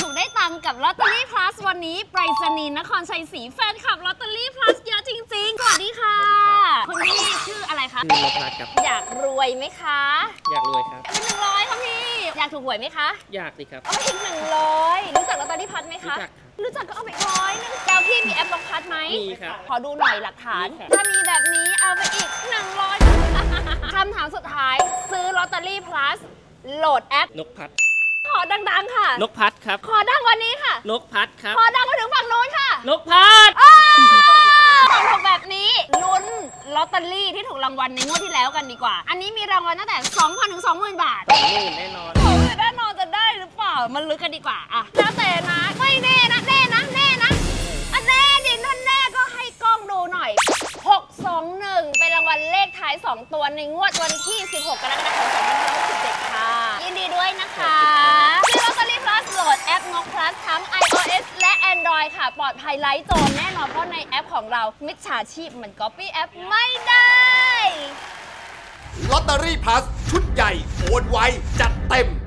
ถูกได้ตังค์กับลอตเตอรี่พลัสวันนี้ไปรษณีย์นครชัยศรีแฟนคลับลอตเตอรี่พลัสเยอะจริงๆสวัสดีค่ะคุณพี่ชื่ออะไรคะชื่อนพรัตน์ครับอยากรวยไหมคะอยากรวยครับเป็น100ค่ะพี่อยากถูกหวยไหมคะอยากสิครับเอาไปอีก100รู้จักลอตเตอรี่พลัสไหมคะรู้จักก็เอาไป100นึงแล้วพี่มีแอปน้องพัดไหมมีครับขอดูหน่อยหลักฐานถ้ามีแบบนี้เอาไปอีก100คำถามสุดท้ายซื้อลอตเตอรี่พลัสโหลดแอปนกพัดขอดังๆค่ะนกพัดครับขอดังกว่านี้ค่ะนกพัดครับขอดังมาถึงฝั่งโน้นค่ะนกพัดของถูกแบบนี้ลุ้นลอตเตอรี่ที่ถูกรางวัลในงวดที่แล้วกันดีกว่าอันนี้มีรางวัลตั้งแต่ 2,000 ถึง 20,000 บาท 20,000แน่นอน 20,000แน่นอนจะได้หรือเปล่ามันลึกกันดีกว่าอะแล้วแต่นะไม่แน่นะแน่นะแน่นะอันแน่ดิท่านแน่ก็ให้กล้องดูหน่อย621เป็นรางวัลเลขท้าย2ตัวในงวดวันที่16 กรกฎาคม 2567 ค่ะยินดีด้วยนะคะซื้อลอตเตอรี่พลัสโหลดแอปงกพลัสทั้ง iOS และ Android ค่ะปลอดภัยไร้โจรแน่นอนเพราะในแอปของเรามิจฉาชีพมัน Copy แอปไม่ได้ลอตเตอรี่พลัสชุดใหญ่โอนไวจัดเต็ม